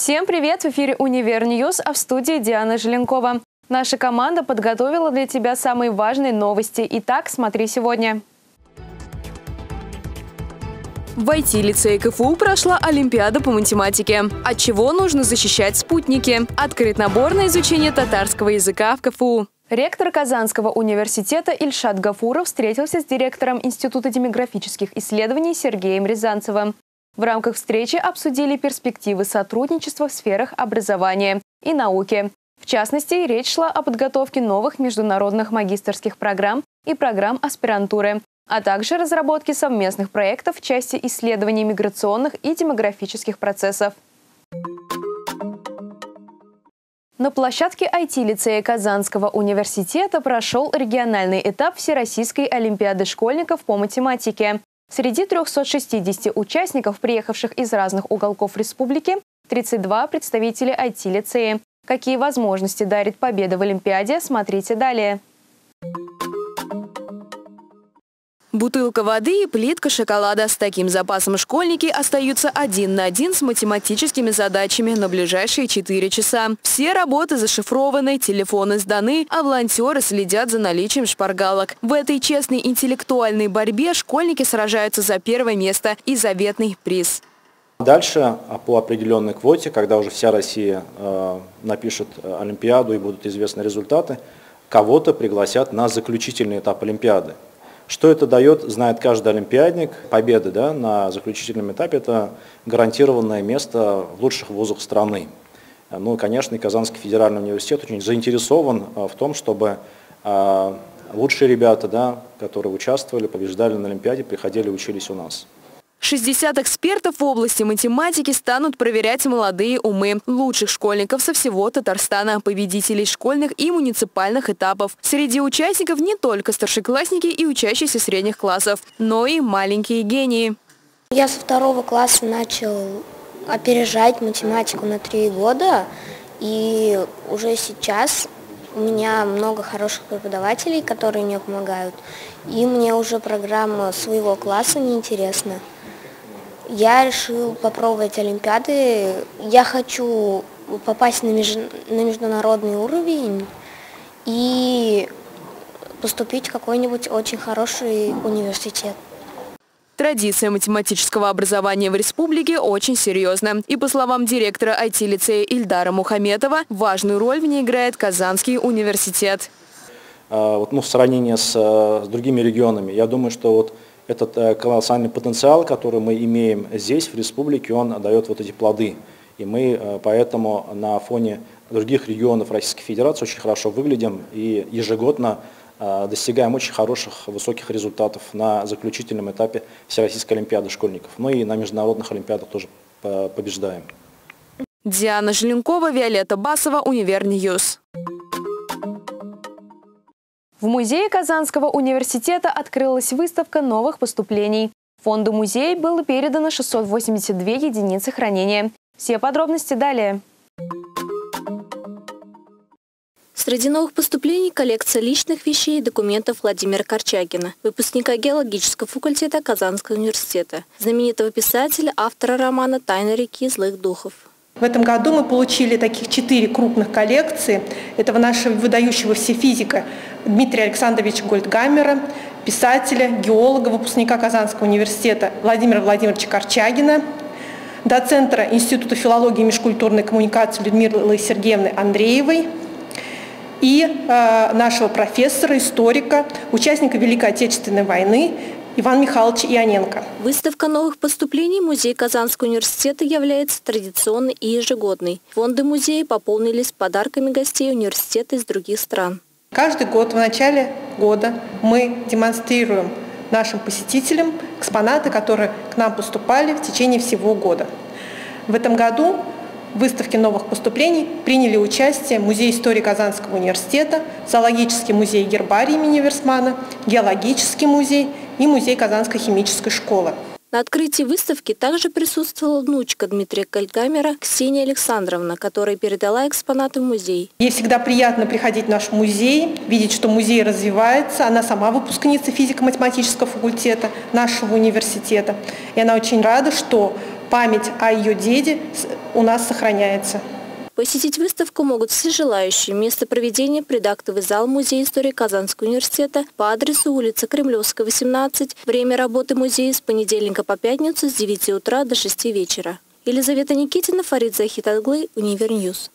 Всем привет! В эфире Универньюз, а в студии Диана Желенкова. Наша команда подготовила для тебя самые важные новости. Итак, смотри сегодня. В IT-лицее КФУ прошла Олимпиада по математике. От чего нужно защищать спутники? Открыт набор на изучение татарского языка в КФУ. Ректор Казанского университета Ильшат Гафуров встретился с директором Института демографических исследований Сергеем Рязанцевым. В рамках встречи обсудили перспективы сотрудничества в сферах образования и науки. В частности, речь шла о подготовке новых международных магистерских программ и программ аспирантуры, а также разработке совместных проектов в части исследований миграционных и демографических процессов. На площадке IT-лицея Казанского университета прошел региональный этап Всероссийской олимпиады школьников по математике. Среди 360 участников, приехавших из разных уголков республики, 32 представителя IT-лицея. Какие возможности дарит победа в Олимпиаде, смотрите далее. Бутылка воды и плитка шоколада. С таким запасом школьники остаются 1 на 1 с математическими задачами на ближайшие 4 часа. Все работы зашифрованы, телефоны сданы, а волонтеры следят за наличием шпаргалок. В этой честной интеллектуальной борьбе школьники сражаются за первое место и заветный приз. Дальше по определенной квоте, когда уже вся Россия напишет Олимпиаду и будут известны результаты, кого-то пригласят на заключительный этап Олимпиады. Что это дает, знает каждый олимпиадник. Победа на заключительном этапе – это гарантированное место в лучших вузах страны. Ну и, конечно, и Казанский федеральный университет очень заинтересован в том, чтобы лучшие ребята, которые участвовали, побеждали на Олимпиаде, приходили и учились у нас. 60 экспертов в области математики станут проверять молодые умы лучших школьников со всего Татарстана, победителей школьных и муниципальных этапов. Среди участников не только старшеклассники и учащиеся средних классов, но и маленькие гении. Я со 2 класса начал опережать математику на 3 года, и уже сейчас у меня много хороших преподавателей, которые мне помогают, и мне уже программа своего класса неинтересна. Я решил попробовать олимпиады. Я хочу попасть на международный уровень и поступить в какой-нибудь очень хороший университет. Традиция математического образования в республике очень серьезна. И по словам директора IT-лицея Ильдара Мухаметова, важную роль в ней играет Казанский университет. В сравнении с другими регионами, я думаю, что этот колоссальный потенциал, который мы имеем здесь, в республике, он дает эти плоды. И мы поэтому на фоне других регионов Российской Федерации очень хорошо выглядим и ежегодно достигаем очень хороших, высоких результатов на заключительном этапе Всероссийской олимпиады школьников. Ну и на международных олимпиадах тоже побеждаем. Диана Желенкова, Виолетта Басова, Универньюз. В музее Казанского университета открылась выставка новых поступлений. Фонду музея было передано 682 единицы хранения. Все подробности далее. Среди новых поступлений коллекция личных вещей и документов Владимира Корчагина, выпускника геологического факультета Казанского университета, знаменитого писателя, автора романа «Тайна реки злых духов». В этом году мы получили таких 4 крупных коллекции. Этого нашего выдающегося физика Дмитрия Александровича Гольдгаммера, писателя, геолога, выпускника Казанского университета Владимира Владимировича Корчагина, доцента Института филологии и межкультурной коммуникации Людмилы Сергеевны Андреевой и нашего профессора, историка, участника Великой Отечественной войны Ивана Михайловича Ионенко. Выставка новых поступлений музея Казанского университета является традиционной и ежегодной. Фонды музея пополнились подарками гостей университета из других стран. Каждый год в начале года мы демонстрируем нашим посетителям экспонаты, которые к нам поступали в течение всего года. В этом году в выставке новых поступлений приняли участие Музей истории Казанского университета, Зоологический музей гербарий имени Версмана, Геологический музей и Музей Казанской химической школы. На открытии выставки также присутствовала внучка Дмитрия Гольдгамера Ксения Александровна, которая передала экспонаты в музей. Ей всегда приятно приходить в наш музей, видеть, что музей развивается. Она сама выпускница физико-математического факультета нашего университета. И она очень рада, что память о ее деде у нас сохраняется. Посетить выставку могут все желающие. Место проведения – предактовый зал Музея истории Казанского университета по адресу улица Кремлевская, 18. Время работы музея с понедельника по пятницу с 9 утра до 6 вечера. Елизавета Никитина, Фарид Захитаглы, Универньюз.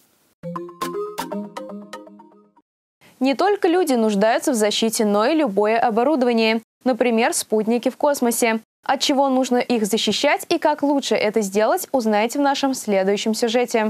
Не только люди нуждаются в защите, но и любое оборудование. Например, спутники в космосе. От чего нужно их защищать и как лучше это сделать, узнаете в нашем следующем сюжете.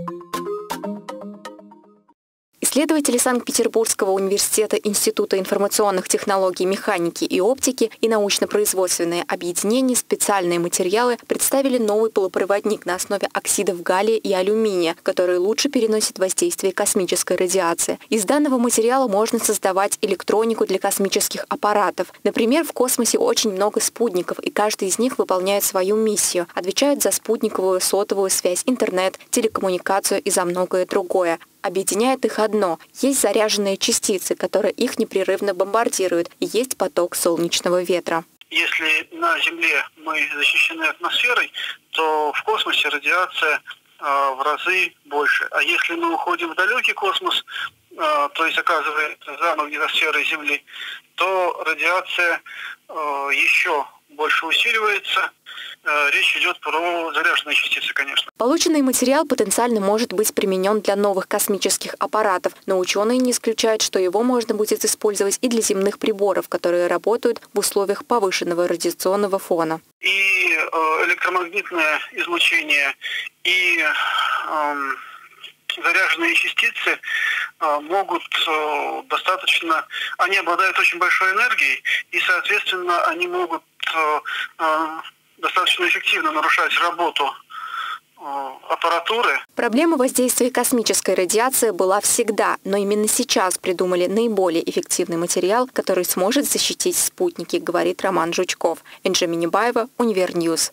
Исследователи Санкт-Петербургского университета Института информационных технологий, механики и оптики и научно-производственное объединение «Специальные материалы» представили новый полупроводник на основе оксидов галлия и алюминия, который лучше переносит воздействие космической радиации. Из данного материала можно создавать электронику для космических аппаратов. Например, в космосе очень много спутников, и каждый из них выполняет свою миссию, отвечает за спутниковую, сотовую связь, интернет, телекоммуникацию и за многое другое. Объединяет их одно – есть заряженные частицы, которые их непрерывно бомбардируют, и есть поток солнечного ветра. Если на Земле мы защищены атмосферой, то в космосе радиация в разы больше. А если мы уходим в далекий космос, то есть оказывается за магнитосферой Земли, то радиация еще больше усиливается. Речь идет про заряженные частицы, конечно. Полученный материал потенциально может быть применен для новых космических аппаратов, но ученые не исключают, что его можно будет использовать и для земных приборов, которые работают в условиях повышенного радиационного фона. И электромагнитное излучение, и заряженные частицы могут достаточно, они обладают очень большой энергией, и, соответственно, они могут достаточно эффективно нарушать работу аппаратуры. Проблема воздействия космической радиации была всегда, но именно сейчас придумали наиболее эффективный материал, который сможет защитить спутники, говорит Роман Жучков. Энджи Минибаева, Универньюз.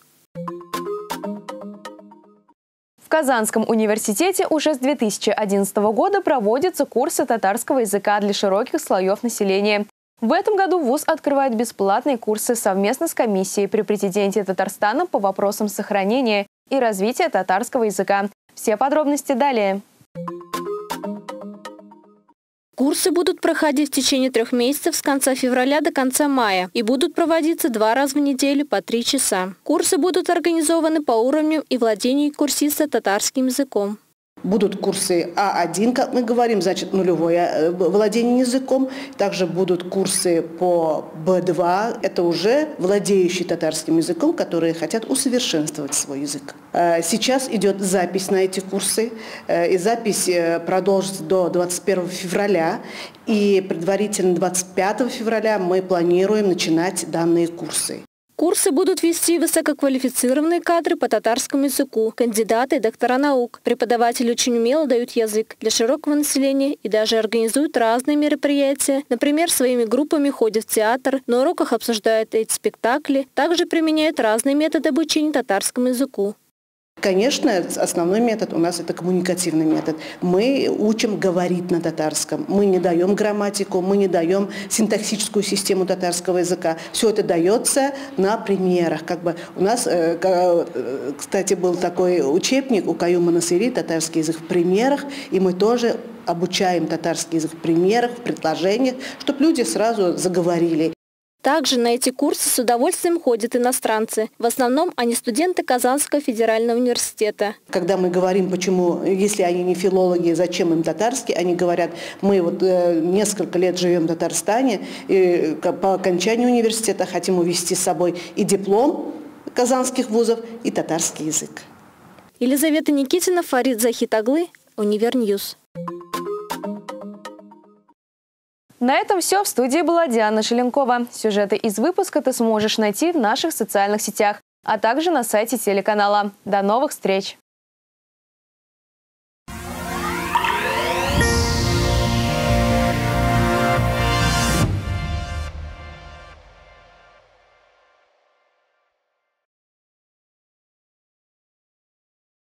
В Казанском университете уже с 2011 года проводятся курсы татарского языка для широких слоев населения. В этом году вуз открывает бесплатные курсы совместно с комиссией при президенте Татарстана по вопросам сохранения и развития татарского языка. Все подробности далее. Курсы будут проходить в течение 3 месяцев с конца февраля до конца мая и будут проводиться 2 раза в неделю по 3 часа. Курсы будут организованы по уровню и владению курсиста татарским языком. Будут курсы А1, как мы говорим, значит нулевое владение языком. Также будут курсы по Б2, это уже владеющие татарским языком, которые хотят усовершенствовать свой язык. Сейчас идет запись на эти курсы, и запись продолжится до 21 февраля. И предварительно 25 февраля мы планируем начинать данные курсы. Курсы будут вести высококвалифицированные кадры по татарскому языку, кандидаты и доктора наук. Преподаватели очень умело дают язык для широкого населения и даже организуют разные мероприятия. Например, своими группами ходят в театр, на уроках обсуждают эти спектакли, также применяют разные методы обучения татарскому языку. Конечно, основной метод у нас это коммуникативный метод. Мы учим говорить на татарском. Мы не даем грамматику, мы не даем синтаксическую систему татарского языка. Все это дается на примерах. У нас, кстати, был такой учебник у Каюма Насыри «Татарский язык в примерах», и мы тоже обучаем татарский язык в примерах, в предложениях, чтобы люди сразу заговорили. Также на эти курсы с удовольствием ходят иностранцы. В основном они студенты Казанского федерального университета. Когда мы говорим, почему, если они не филологи, зачем им татарский, они говорят, мы несколько лет живем в Татарстане, и по окончанию университета хотим увезти с собой и диплом казанских вузов, и татарский язык. Елизавета Никитина, Фарид Захитаглы, Универньюз. На этом все. В студии была Диана Шеленкова. Сюжеты из выпуска ты сможешь найти в наших социальных сетях, а также на сайте телеканала. До новых встреч!